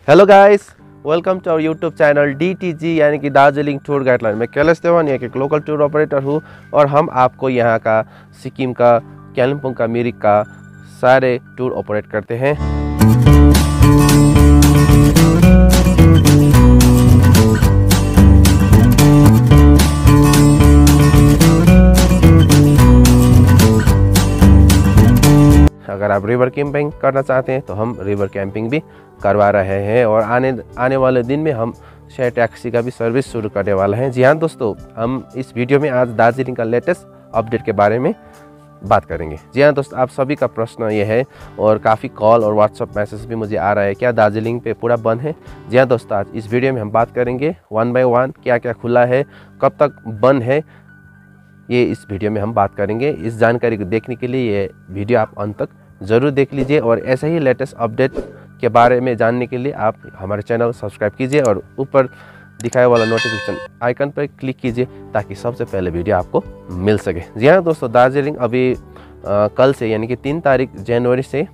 Hello guys, welcome to our YouTube channel DTG यानी कि Darjeeling tour guideline. मैं कैलाश देवान यहाँ के लोकल टूर ऑपरेटर हूँ और हम आपको यहाँ का सिक्किम का, कालिम्पोंग का, मिरिक का सारे टूर ऑपरेट करते हैं। अगर आप रिवर कैंपिंग करना चाहते हैं तो हम रिवर कैंपिंग भी करवा रहे हैं और आने वाले दिन में हम शेयर टैक्सी का भी सर्विस शुरू करने वाला हैं। जी हाँ दोस्तों, हम इस वीडियो में आज दार्जिलिंग का लेटेस्ट अपडेट के बारे में बात करेंगे। जी हाँ दोस्तों, आप सभी का प्रश्न ये है और काफ़ी कॉल और व्हाट्सअप मैसेज भी मुझे आ रहा है, क्या दार्जिलिंग पे पूरा बंद है? जी हाँ दोस्तों, आज इस वीडियो में हम बात करेंगे 1 बाय 1 क्या क्या खुला है, कब तक बंद है, ये इस वीडियो में हम बात करेंगे। इस जानकारी को देखने के लिए ये वीडियो आप अंत तक ज़रूर देख लीजिए और ऐसे ही लेटेस्ट अपडेट के बारे में जानने के लिए आप हमारे चैनल सब्सक्राइब कीजिए और ऊपर दिखाए वाला नोटिफिकेशन आइकन पर क्लिक कीजिए ताकि सबसे पहले वीडियो आपको मिल सके। जी हाँ दोस्तों, दार्जिलिंग अभी कल से यानी कि 3 तारीख जनवरी से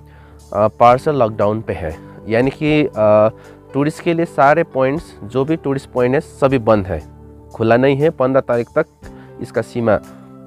पार्शल लॉकडाउन पे है, यानी कि टूरिस्ट के लिए सारे पॉइंट्स, जो भी टूरिस्ट पॉइंट है सभी बंद है, खुला नहीं है। 15 तारीख तक इसका सीमा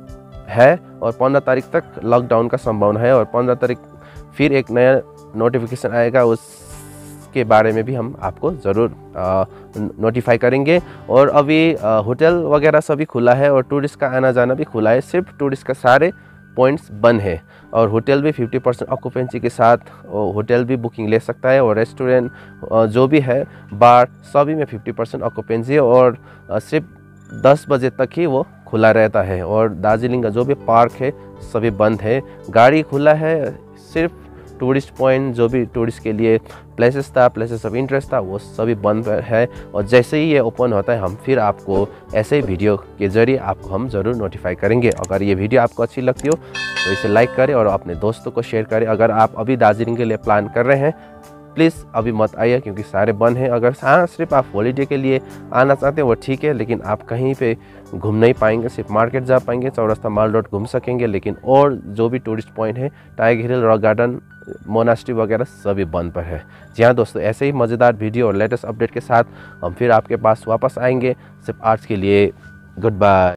है और 15 तारीख तक लॉकडाउन का संभावना है और 15 तारीख फिर एक नया नोटिफिकेशन आएगा, उसके बारे में भी हम आपको ज़रूर नोटिफाई करेंगे। और अभी होटल वगैरह सभी खुला है और टूरिस्ट का आना जाना भी खुला है, सिर्फ टूरिस्ट का सारे पॉइंट्स बंद है। और होटल भी 50% ऑक्यूपेंसी के साथ होटल भी बुकिंग ले सकता है और रेस्टोरेंट जो भी है, बार सभी में 50% ऑक्यूपेंसी है और सिर्फ 10 बजे तक ही वो खुला रहता है। और दार्जिलिंग का जो भी पार्क है सभी बंद है, गाड़ी खुला है, सिर्फ टूरिस्ट पॉइंट जो भी टूरिस्ट के लिए प्लेसेस था, प्लेसेस ऑफ इंटरेस्ट था, वो सभी बंद है। और जैसे ही ये ओपन होता है हम फिर आपको ऐसे ही वीडियो के जरिए आपको हम ज़रूर नोटिफाई करेंगे। अगर ये वीडियो आपको अच्छी लगती हो तो इसे लाइक करें और अपने दोस्तों को शेयर करें। अगर आप अभी दार्जिलिंग के लिए प्लान कर रहे हैं प्लीज़ अभी मत आइए क्योंकि सारे बंद हैं। अगर हाँ सिर्फ आप हॉलीडे के लिए आना चाहते हैं वो ठीक है, लेकिन आप कहीं पे घूम नहीं पाएंगे, सिर्फ मार्केट जा पाएंगे, चौरास्ता माल रोड घूम सकेंगे, लेकिन और जो भी टूरिस्ट पॉइंट है, Tiger Hill, Rock Garden, monastery वगैरह सभी बंद पर है। जी हाँ दोस्तों, ऐसे ही मज़ेदार वीडियो और लेटेस्ट अपडेट के साथ हम फिर आपके पास वापस आएंगे। सिर्फ आज के लिए गुड बाय।